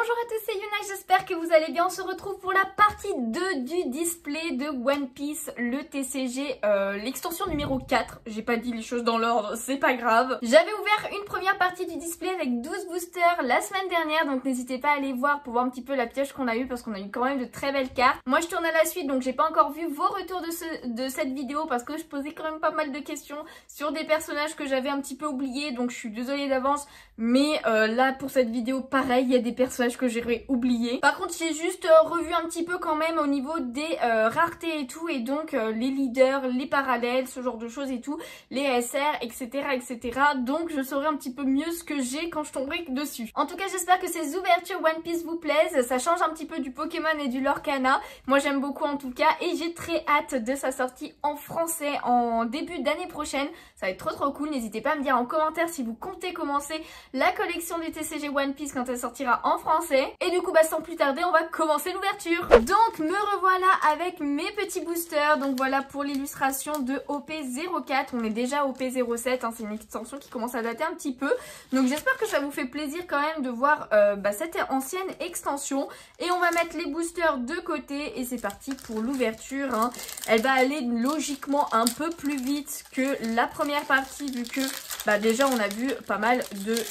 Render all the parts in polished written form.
Bonjour à tous, c'est Yuna, j'espère que vous allez bien. On se retrouve pour la partie 2 du display de One Piece, le TCG, l'extension numéro 4. J'ai pas dit les choses dans l'ordre, c'est pas grave. J'avais ouvert une première partie du display avec 12 boosters la semaine dernière, donc n'hésitez pas à aller voir pour voir un petit peu la pioche qu'on a eue parce qu'on a eu quand même de très belles cartes. Moi je tourne à la suite, donc j'ai pas encore vu vos retours de cette vidéo parce que je posais quand même pas mal de questions sur des personnages que j'avais un petit peu oubliés, donc je suis désolée d'avance. Mais là pour cette vidéo pareil, il y a des personnages que j'aurais oubliés. Par contre j'ai juste revu un petit peu quand même au niveau des raretés et tout, et donc les leaders, les parallèles, ce genre de choses et tout, les SR, etc, etc. Donc je saurai un petit peu mieux ce que j'ai quand je tomberai dessus. En tout cas j'espère que ces ouvertures One Piece vous plaisent. Ça change un petit peu du Pokémon et du Lorcana. Moi j'aime beaucoup en tout cas, et j'ai très hâte de sa sortie en français en début d'année prochaine. Ça va être trop cool. N'hésitez pas à me dire en commentaire si vous comptez commencer la collection du TCG One Piece quand elle sortira en français. Et du coup sans plus tarder on va commencer l'ouverture. Donc me revoilà avec mes petits boosters. Donc voilà pour l'illustration de OP04. On est déjà OP07, hein, c'est une extension qui commence à dater un petit peu. Donc j'espère que ça vous fait plaisir quand même de voir cette ancienne extension. Et on va mettre les boosters de côté et c'est parti pour l'ouverture, hein. Elle va aller logiquement un peu plus vite que la première partie vu que déjà on a vu pas mal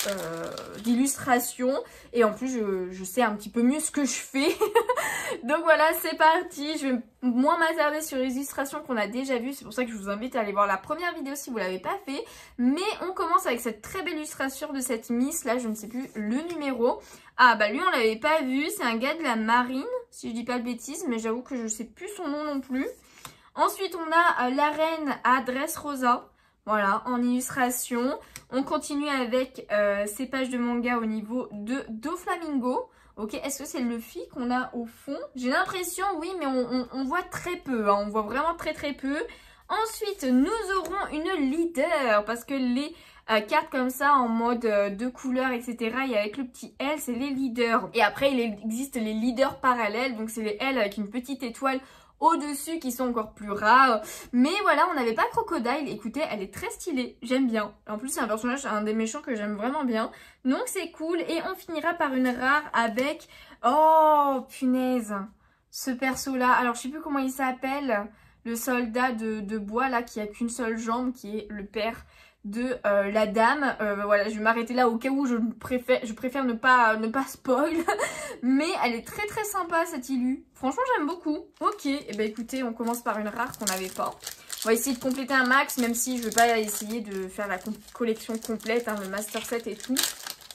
d'illustrations et en plus je sais un petit peu mieux ce que je fais. Donc voilà, c'est parti. Je vais moins m'attarder sur les illustrations qu'on a déjà vues, c'est pour ça que je vous invite à aller voir la première vidéo si vous l'avez pas fait. Mais on commence avec cette très belle illustration de cette Miss là, je ne sais plus le numéro. Ah lui on l'avait pas vu, c'est un gars de la marine si je dis pas de bêtises, mais j'avoue que je sais plus son nom non plus. Ensuite on a la reine à Dressrosa. Voilà, en illustration. On continue avec ces pages de manga au niveau de Doflamingo. Ok, est-ce que c'est le Luffy qu'on a au fond? J'ai l'impression, oui, mais on voit très peu, hein, on voit vraiment très peu. Ensuite, nous aurons une leader, parce que les cartes comme ça, en mode de couleurs, etc., et avec le petit L, c'est les leaders. Et après, il existe les leaders parallèles, donc c'est les L avec une petite étoile au-dessus qui sont encore plus rares. Mais voilà, on n'avait pas Crocodile. Écoutez, elle est très stylée. J'aime bien. En plus, c'est un personnage, un des méchants que j'aime vraiment bien. Donc, c'est cool. Et on finira par une rare avec... Oh, punaise. Ce perso-là. Alors, je sais plus comment il s'appelle. Le soldat de bois, là, qui a qu'une seule jambe, qui est le père de la dame. Voilà, je vais m'arrêter là au cas où je préfère ne pas spoil. Mais elle est très sympa cette illu. Franchement j'aime beaucoup. Ok, et écoutez, on commence par une rare qu'on n'avait pas. On va essayer de compléter un max, même si je vais pas essayer de faire la collection complète, hein, le master set et tout.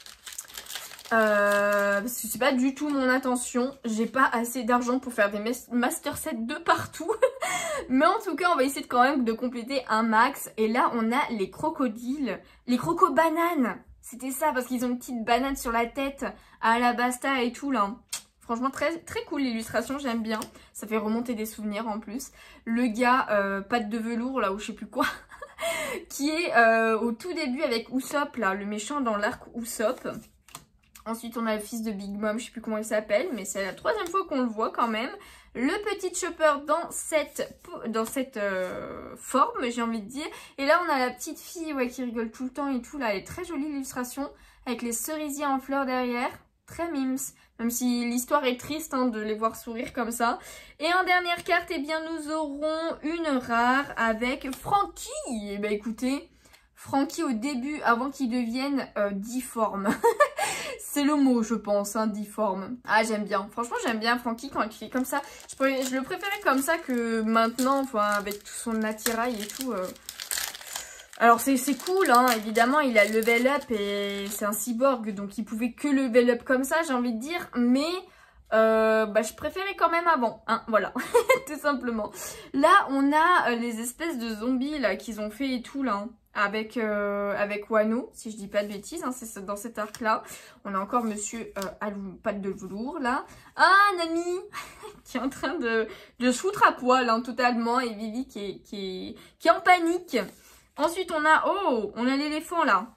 Parce que c'est pas du tout mon intention. J'ai pas assez d'argent pour faire des master sets de partout. Mais en tout cas on va essayer quand même de compléter un max. Et là on a les crocodiles, les crocobananes. C'était ça parce qu'ils ont une petite banane sur la tête à Alabasta et tout là. Franchement très cool l'illustration, j'aime bien. Ça fait remonter des souvenirs en plus. Le gars patte de velours là ou je sais plus quoi. Qui est au tout début avec Usopp là, le méchant dans l'arc Usopp. Ensuite, on a le fils de Big Mom, je sais plus comment il s'appelle, mais c'est la troisième fois qu'on le voit quand même. Le petit Chopper dans cette forme, j'ai envie de dire. Et là, on a la petite fille qui rigole tout le temps et tout. Là, elle est très jolie l'illustration, avec les cerisiers en fleurs derrière. Très mimes, même si l'histoire est triste hein, de les voir sourire comme ça. Et en dernière carte, nous aurons une rare avec Franky. Et écoutez... Franky au début, avant qu'il devienne difforme. C'est le mot, je pense, hein, difforme. Ah, j'aime bien. Franchement, j'aime bien Franky quand il est comme ça. Je le préférais comme ça que maintenant, enfin, avec tout son attirail et tout. Alors, c'est cool, hein. Évidemment, il a level up et c'est un cyborg, donc il pouvait que level up comme ça, j'ai envie de dire. Mais... je préférais quand même avant, hein, voilà, tout simplement. Là, on a les espèces de zombies là qu'ils ont fait et tout là, hein, avec Wano, si je dis pas de bêtises, hein, c'est dans cet arc là. On a encore monsieur patte de velours là. Ah, Nami qui est en train de se foutre à poil hein, totalement, et Vivi qui est en panique. Ensuite on a l'éléphant là.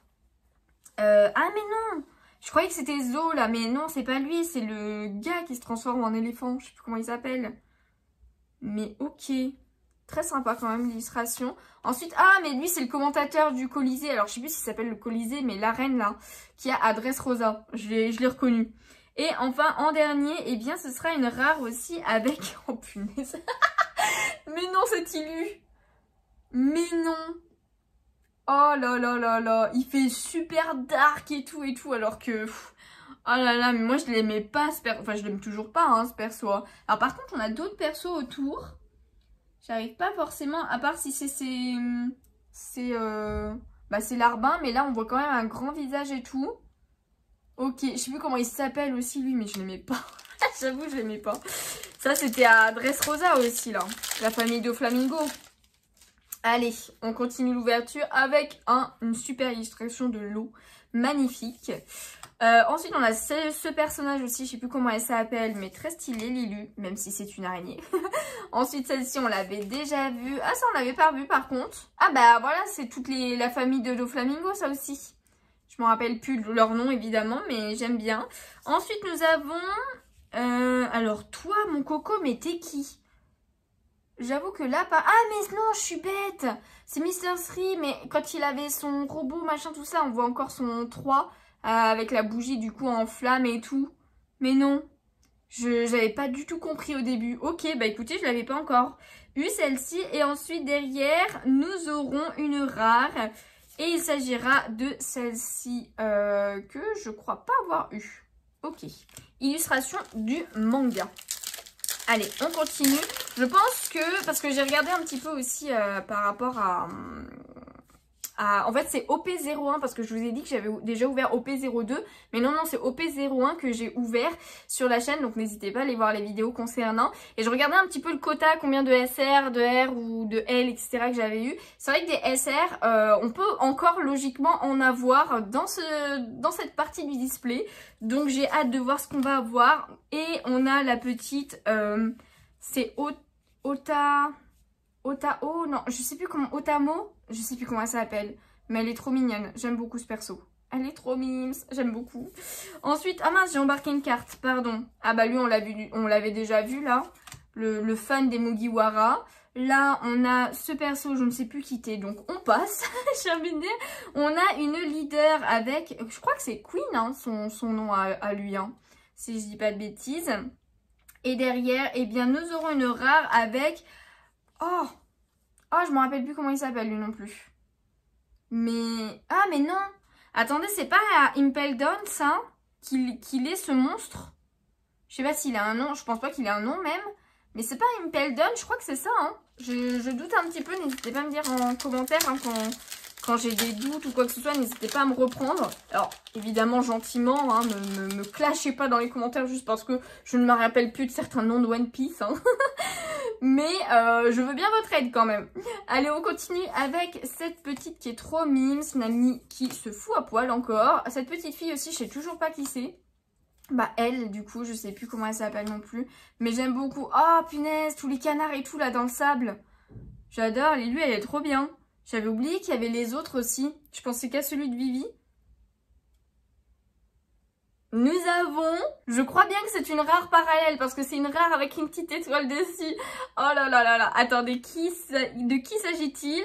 Ah mais non, je croyais que c'était Zo là, mais non, c'est pas lui, c'est le gars qui se transforme en éléphant. Je sais plus comment il s'appelle. Mais ok. Très sympa quand même l'illustration. Ensuite, mais lui c'est le commentateur du Colisée. Alors je sais plus s'il s'appelle le Colisée, mais l'arène là, qui a Dressrosa. Je l'ai reconnu. Et enfin, en dernier, eh bien, ce sera une rare aussi avec... Oh punaise. Mais non, cet Illu. Mais non. Oh là là là là. Il fait super dark et tout, alors que... Oh là là, mais moi, je l'aimais pas, ce perso. Enfin, je l'aime toujours pas, hein, ce perso. Alors, par contre, on a d'autres persos autour. J'arrive pas forcément... À part si c'est Larbin, mais là, on voit quand même un grand visage et tout. Ok, je sais plus comment il s'appelle aussi lui, mais je l'aimais pas. J'avoue, je l'aimais pas. Ça, c'était à Dressrosa aussi, là. La famille de Flamingo. Allez, on continue l'ouverture avec une super illustration de l'eau. Magnifique. Ensuite, on a ce personnage aussi, je sais plus comment elle s'appelle, mais très stylé, Lilou, même si c'est une araignée. Ensuite, celle-ci, on l'avait déjà vue. Ah, ça, on l'avait pas vue, par contre. Ah, bah, voilà, c'est toute la famille de Doflamingo, ça aussi. Je me rappelle plus de leur nom évidemment, mais j'aime bien. Ensuite, nous avons... alors, toi, mon coco, mais t'es qui? J'avoue que là, pas... Ah, mais non, je suis bête. C'est Mr. Sri, mais quand il avait son robot, machin, tout ça, on voit encore son 3 avec la bougie, du coup, en flamme et tout. Mais non, j'avais pas du tout compris au début. Ok, bah écoutez, je l'avais pas encore eu, celle-ci. Et ensuite, derrière, nous aurons une rare... Et il s'agira de celle-ci que je crois pas avoir eu. Ok. Illustration du manga. Allez, on continue. Je pense que, parce que j'ai regardé un petit peu aussi par rapport à... En fait, c'est OP01 parce que je vous ai dit que j'avais déjà ouvert OP02. Mais non, c'est OP01 que j'ai ouvert sur la chaîne. Donc, n'hésitez pas à aller voir les vidéos concernant. Et je regardais un petit peu le quota, combien de SR, de R ou de L, etc. que j'avais eu. C'est vrai que des SR, on peut encore logiquement en avoir dans cette partie du display. Donc, j'ai hâte de voir ce qu'on va avoir. Et on a la petite... c'est Otao, non, je sais plus comment, Otamo, je sais plus comment elle s'appelle, mais elle est trop mignonne, j'aime beaucoup ce perso. Elle est trop mimes, j'aime beaucoup. Ensuite, ah mince, j'ai embarqué une carte, pardon. Ah bah lui, on l'avait déjà vu là, le fan des Mugiwara. Là, on a ce perso, je ne sais plus qui t'es, donc on passe, j'ai envie de dire. On a une leader avec, je crois que c'est Queen, hein, son nom à lui, hein, si je dis pas de bêtises. Et derrière, eh bien, nous aurons une rare avec... Oh, je me rappelle plus comment il s'appelle lui non plus. Mais... Ah, mais non. Attendez, c'est pas à Impel Down, ça, qu'il est ce monstre. Je sais pas s'il a un nom, je pense pas qu'il ait un nom même. Mais c'est pas Impel Down, je crois que c'est ça, hein. Je doute un petit peu, n'hésitez pas à me dire en commentaire hein, quand j'ai des doutes ou quoi que ce soit, n'hésitez pas à me reprendre. Alors, évidemment, gentiment, hein, ne me clashez pas dans les commentaires juste parce que je ne me rappelle plus de certains noms de One Piece. Hein. Mais je veux bien votre aide quand même. Allez, on continue avec cette petite qui est trop mime, une amie qui se fout à poil encore. Cette petite fille aussi, je sais toujours pas qui c'est. Bah elle, du coup, je sais plus comment elle s'appelle non plus. Mais j'aime beaucoup. Oh punaise, tous les canards et tout là dans le sable. J'adore, et lui, elle est trop bien. J'avais oublié qu'il y avait les autres aussi. Je pensais qu'à celui de Vivi. Nous avons, je crois bien que c'est une rare parallèle parce que c'est une rare avec une petite étoile dessus. Oh là là là là. Attendez, de qui s'agit-il?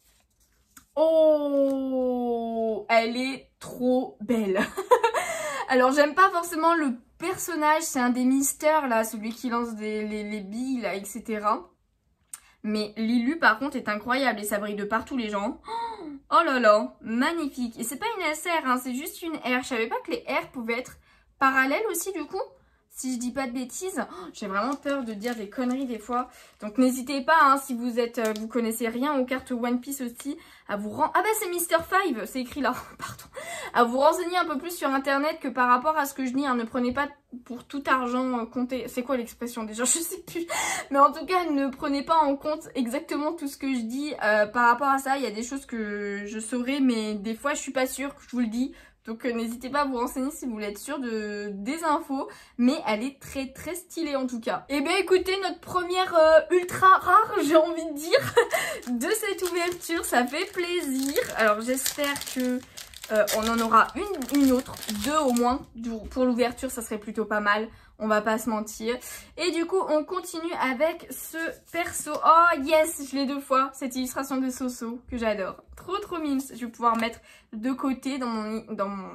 Oh, elle est trop belle. Alors, j'aime pas forcément le personnage. C'est un des mystères là, celui qui lance les billes là, etc. Mais Lilou par contre est incroyable et ça brille de partout les gens. Oh là là, magnifique. Et c'est pas une SR, hein, c'est juste une R. Je savais pas que les R pouvaient être parallèles aussi du coup. Si je dis pas de bêtises. Oh, j'ai vraiment peur de dire des conneries des fois. Donc n'hésitez pas, hein, si vous connaissez rien aux cartes One Piece aussi, à vous rendre... Ah bah c'est Mr. 5, c'est écrit là, pardon. À vous renseigner un peu plus sur internet que par rapport à ce que je dis, hein, ne prenez pas pour tout argent compté. C'est quoi l'expression déjà? Je sais plus. Mais en tout cas, ne prenez pas en compte exactement tout ce que je dis par rapport à ça. Il y a des choses que je saurais, mais des fois je suis pas sûre, je vous le dis. Donc n'hésitez pas à vous renseigner si vous voulez être sûr des infos. Mais elle est très très stylée en tout cas. Et bien écoutez, notre première ultra rare, j'ai envie de dire, de cette ouverture. Ça fait plaisir. Alors j'espère que on en aura une autre, 2 au moins. Pour l'ouverture, ça serait plutôt pas mal. On va pas se mentir. Et du coup, on continue avec ce perso. Oh yes, je l'ai 2 fois. Cette illustration de Soso que j'adore. Trop trop mime. Je vais pouvoir mettre de côté dans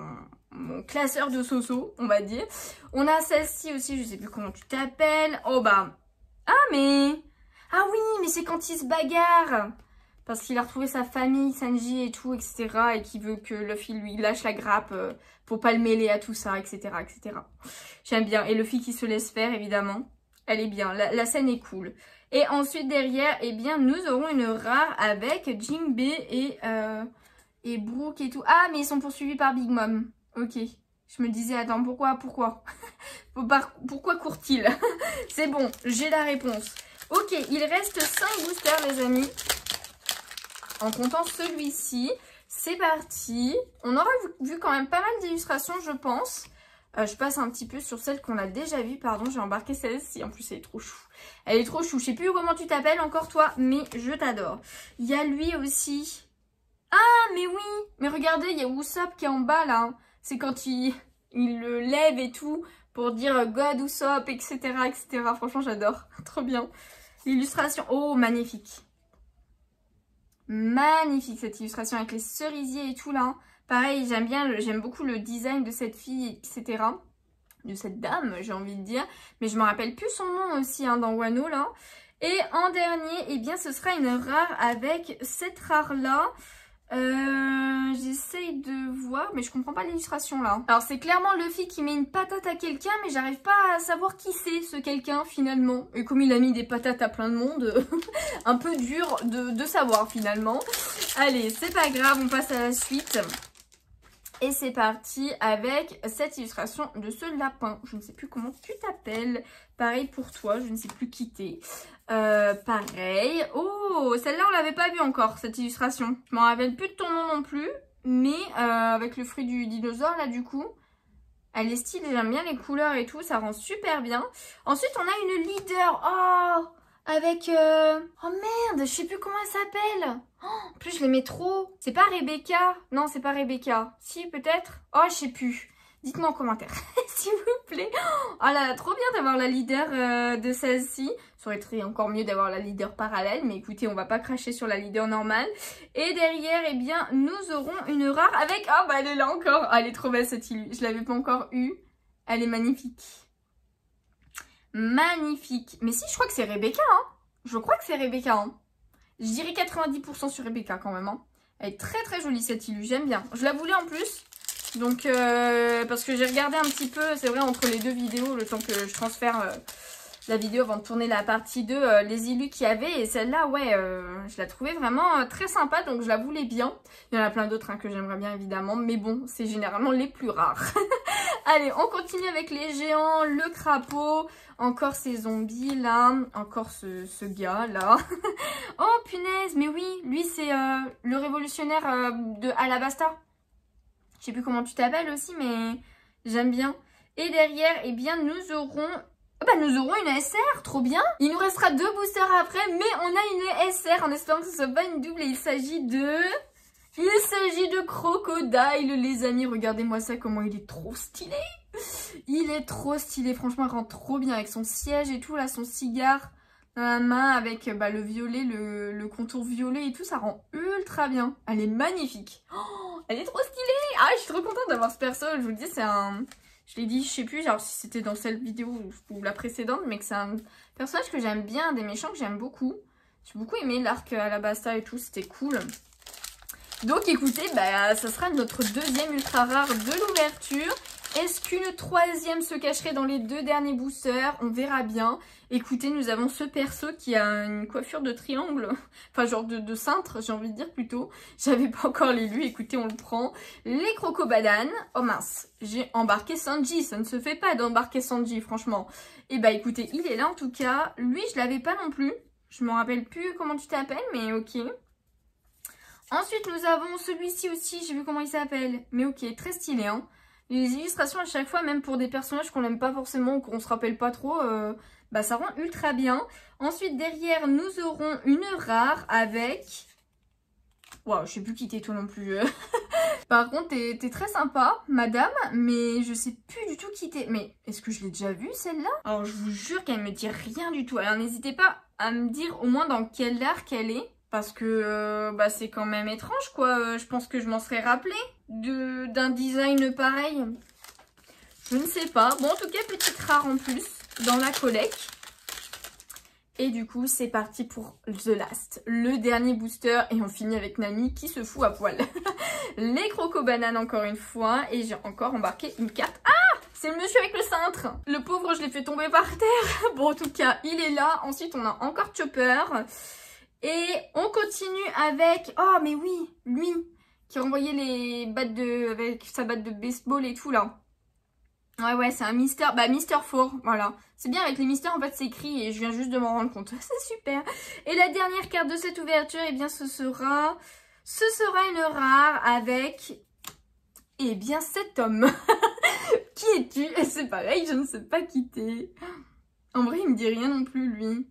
mon classeur de Soso, on va dire. On a celle-ci aussi, je sais plus comment tu t'appelles. Oh bah, ah mais... Ah oui, mais c'est quand il se bagarre. Parce qu'il a retrouvé sa famille, Sanji et tout, etc. Et qu'il veut que Luffy lui lâche la grappe pour pas le mêler à tout ça, etc. etc. J'aime bien. Et Luffy qui se laisse faire, évidemment. Elle est bien. La scène est cool. Et ensuite, derrière, eh bien, nous aurons une rare avec Jinbe et Brook et tout. Ah, mais ils sont poursuivis par Big Mom. Ok. Je me disais, attends, pourquoi Pourquoi court-il? C'est bon, j'ai la réponse. Ok, il reste 5 boosters, les amis. En comptant celui-ci, c'est parti. On aura vu quand même pas mal d'illustrations, je pense. Je passe un petit peu sur celle qu'on a déjà vue. Pardon, j'ai embarqué celle-ci. En plus, elle est trop chou. Elle est trop chou. Je sais plus comment tu t'appelles encore, toi, mais je t'adore. Il y a lui aussi. Ah, mais oui. Mais regardez, il y a Usopp qui est en bas, là. C'est quand il le lève et tout pour dire God Usopp, etc., etc. Franchement, j'adore. Trop bien. L'illustration. Oh, magnifique. Magnifique cette illustration avec les cerisiers et tout là. Pareil, j'aime beaucoup le design de cette fille, etc. De cette dame, j'ai envie de dire. Mais je me rappelle plus son nom aussi hein, dans Wano là. Et en dernier, eh bien ce sera une rare avec cette rare là. J'essaye de voir, mais je comprends pas l'illustration là. Alors c'est clairement Luffy qui met une patate à quelqu'un, mais j'arrive pas à savoir qui c'est ce quelqu'un finalement. Et comme il a mis des patates à plein de monde, un peu dur de savoir finalement. Allez, c'est pas grave, on passe à la suite. Et c'est parti avec cette illustration de ce lapin. Je ne sais plus comment tu t'appelles. Pareil pour toi, je ne sais plus qui t'es. Pareil. Oh, celle-là, on l'avait pas vue encore, cette illustration. Je m'en rappelle plus de ton nom non plus. Mais avec le fruit du dinosaure, là, du coup. Elle est stylée, j'aime bien les couleurs et tout. Ça rend super bien. Ensuite, on a une leader. Oh, avec... Oh merde, je sais plus comment elle s'appelle. Oh, en plus, je l'aimais trop. C'est pas Rebecca? Non, c'est pas Rebecca. Si, peut-être? Oh, je sais plus. Dites-moi en commentaire, s'il vous plaît. Oh là là, trop bien d'avoir la leader de celle-ci. Ça aurait été encore mieux d'avoir la leader parallèle. Mais écoutez, on va pas cracher sur la leader normale. Et derrière, eh bien, nous aurons une rare avec... Oh, bah elle est là encore. Oh, elle est trop belle cette illu. Je l'avais pas encore eue. Elle est magnifique. Magnifique. Mais si, je crois que c'est Rebecca, hein. Je crois que c'est Rebecca, hein. Je dirais 90% sur Rebecca quand même, hein. Elle est très très jolie cette illu, j'aime bien. Je la voulais en plus. Donc, parce que j'ai regardé un petit peu, c'est vrai, entre les deux vidéos, le temps que je transfère la vidéo avant de tourner la partie 2, les illus qu'il y avait. Et celle-là, ouais, je la trouvais vraiment très sympa, donc je la voulais bien. Il y en a plein d'autres hein, que j'aimerais bien évidemment, mais bon, c'est généralement les plus rares. Allez, on continue avec les géants, le crapaud, encore ces zombies là, encore ce gars là. Oh punaise, mais oui, lui c'est le révolutionnaire de Alabasta. Je sais plus comment tu t'appelles aussi, mais j'aime bien. Et derrière, eh bien, nous aurons... Oh bah, nous aurons une SR, trop bien. Il nous restera 2 boosters après, mais on a une SR en espérant que ce soit pas une double. Et il s'agit de Crocodile, les amis. Regardez-moi ça, comment il est trop stylé. Il est trop stylé, franchement, il rentre trop bien avec son siège et tout, là, son cigare dans la main avec bah, le violet, le contour violet et tout, ça rend ultra bien. Elle est magnifique. Oh, elle est trop stylée. Ah, je suis trop contente d'avoir ce perso. Je vous le dis, c'est un... Je l'ai dit, je sais plus, genre si c'était dans cette vidéo ou la précédente, mais que c'est un personnage que j'aime bien, des méchants que j'aime beaucoup. J'ai beaucoup aimé l'arc Alabasta et tout, c'était cool. Donc écoutez, bah, ça sera notre deuxième ultra rare de l'ouverture. Est-ce qu'une troisième se cacherait dans les 2 derniers boosters? On verra bien. Écoutez, nous avons ce perso qui a une coiffure de triangle. Enfin, genre de cintre, j'ai envie de dire plutôt. J'avais pas encore les lu. Écoutez, on le prend. Les crocobadanes. Oh mince, j'ai embarqué Sanji. Ça ne se fait pas d'embarquer Sanji, franchement. Et bah écoutez, il est là en tout cas. Lui, je l'avais pas non plus. Je me rappelle plus comment tu t'appelles, mais ok. Ensuite, nous avons celui-ci aussi. J'ai vu comment il s'appelle. Mais ok, très stylé, hein. Les illustrations à chaque fois, même pour des personnages qu'on n'aime pas forcément ou qu'on se rappelle pas trop, bah ça rend ultra bien. Ensuite, derrière, nous aurons une rare avec... Waouh, je sais plus qui t'es toi non plus. Par contre, t'es très sympa, madame, mais je sais plus du tout qui t'es. Mais est-ce que je l'ai déjà vue, celle-là? Alors, je vous jure qu'elle me dit rien du tout. Alors, n'hésitez pas à me dire au moins dans quel arc elle est. Parce que bah, c'est quand même étrange, quoi. Je pense que je m'en serais rappelé. d'un design pareil. Je ne sais pas. Bon, en tout cas, petite rare en plus dans la collecte. Et du coup, c'est parti pour The Last, le dernier booster. Et on finit avec Nami qui se fout à poil. Les croco-bananes encore une fois. Et j'ai encore embarqué une carte. Ah! C'est le monsieur avec le cintre. Le pauvre, je l'ai fait tomber par terre. Bon, en tout cas, il est là. Ensuite, on a encore Chopper. Et on continue avec... Oh, mais oui, lui, qui renvoyait les battes de... avec sa batte de baseball et tout, là. Ouais, c'est un Mister... Bah, Mister Four, voilà. C'est bien, avec les mystères, en fait, c'est écrit et je viens juste de m'en rendre compte. C'est super. Et la dernière carte de cette ouverture, eh bien, ce sera une rare avec... Eh bien, cet homme. Qui es-tu? Et c'est pareil, je ne sais pas qui t'es. En vrai, il me dit rien non plus, lui.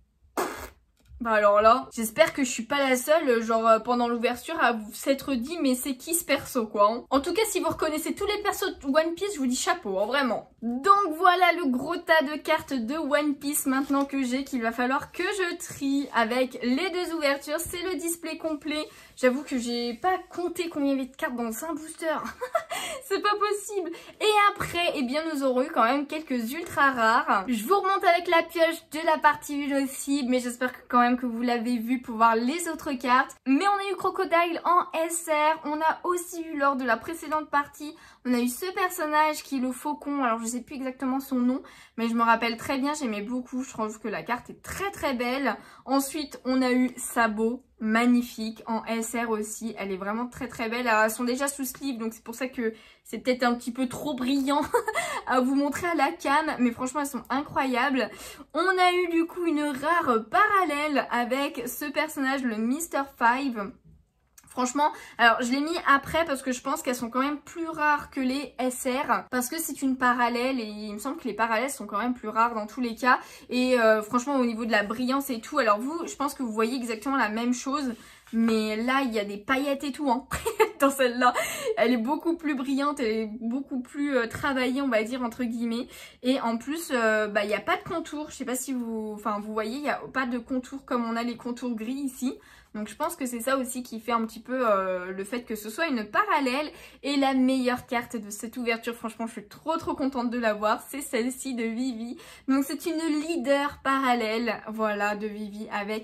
Bah alors là, j'espère que je suis pas la seule, genre pendant l'ouverture, à vous s'être dit mais c'est qui ce perso quoi hein. En tout cas, si vous reconnaissez tous les persos de One Piece, je vous dis chapeau, hein, vraiment. Donc voilà le gros tas de cartes de One Piece maintenant que j'ai, qu'il va falloir que je trie avec les deux ouvertures. C'est le display complet. J'avoue que j'ai pas compté combien il y avait de cartes dans un booster. C'est pas possible. Et après, eh bien nous aurons eu quand même quelques ultra rares. Je vous remonte avec la pioche de la partie 1 aussi, mais j'espère que quand même que vous l'avez vu pour voir les autres cartes. Mais on a eu Crocodile en SR, on a aussi eu lors de la précédente partie, on a eu ce personnage qui est le faucon, alors je sais plus exactement son nom, mais je me rappelle très bien, j'aimais beaucoup, je trouve que la carte est très très belle. Ensuite, on a eu Sabo, magnifique, en SR aussi, elle est vraiment très très belle. Alors, elles sont déjà sous sleeve, donc c'est pour ça que c'est peut-être un petit peu trop brillant à vous montrer à la cam, mais franchement elles sont incroyables. On a eu du coup une rare parallèle avec ce personnage, le Mr. 5. Franchement, alors je l'ai mis après parce que je pense qu'elles sont quand même plus rares que les SR. Parce que c'est une parallèle et il me semble que les parallèles sont quand même plus rares dans tous les cas. Et franchement au niveau de la brillance et tout, alors vous, je pense que vous voyez exactement la même chose. Mais là, il y a des paillettes et tout hein, dans celle-là. Elle est beaucoup plus brillante, elle est beaucoup plus travaillée, on va dire, entre guillemets. Et en plus, il n'y a pas de contour. Je sais pas si vous voyez, il n'y a pas de contour comme on a les contours gris ici. Donc je pense que c'est ça aussi qui fait un petit peu le fait que ce soit une parallèle. Et la meilleure carte de cette ouverture, franchement je suis trop contente de l'avoir, c'est celle-ci de Vivi. Donc c'est une leader parallèle, voilà, de Vivi avec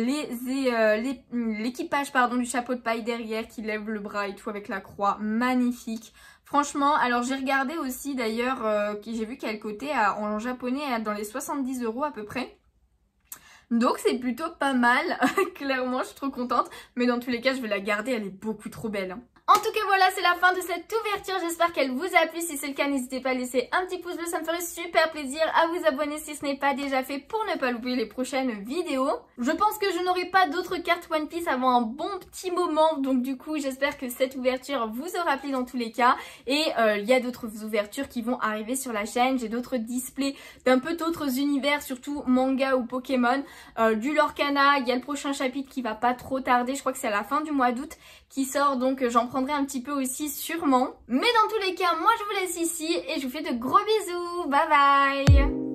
l'équipage du chapeau de paille derrière qui lève le bras et tout avec la croix, magnifique. Franchement, alors j'ai regardé aussi d'ailleurs, j'ai vu qu'elle cotait en japonais dans les 70 € à peu près. Donc c'est plutôt pas mal, clairement je suis trop contente, mais dans tous les cas je vais la garder, elle est beaucoup trop belle. En tout cas voilà, c'est la fin de cette ouverture, j'espère qu'elle vous a plu. Si c'est le cas, n'hésitez pas à laisser un petit pouce bleu, ça me ferait super plaisir, à vous abonner si ce n'est pas déjà fait pour ne pas louper les prochaines vidéos. Je pense que je n'aurai pas d'autres cartes One Piece avant un bon petit moment, donc du coup j'espère que cette ouverture vous aura plu dans tous les cas. Et il y a d'autres ouvertures qui vont arriver sur la chaîne, j'ai d'autres displays d'un peu d'autres univers, surtout manga ou Pokémon, du Lorcana, il y a le prochain chapitre qui va pas trop tarder, je crois que c'est à la fin du mois d'août qui sort, donc j'en prendrai un petit peu aussi sûrement. Mais dans tous les cas, moi je vous laisse ici et je vous fais de gros bisous, bye bye.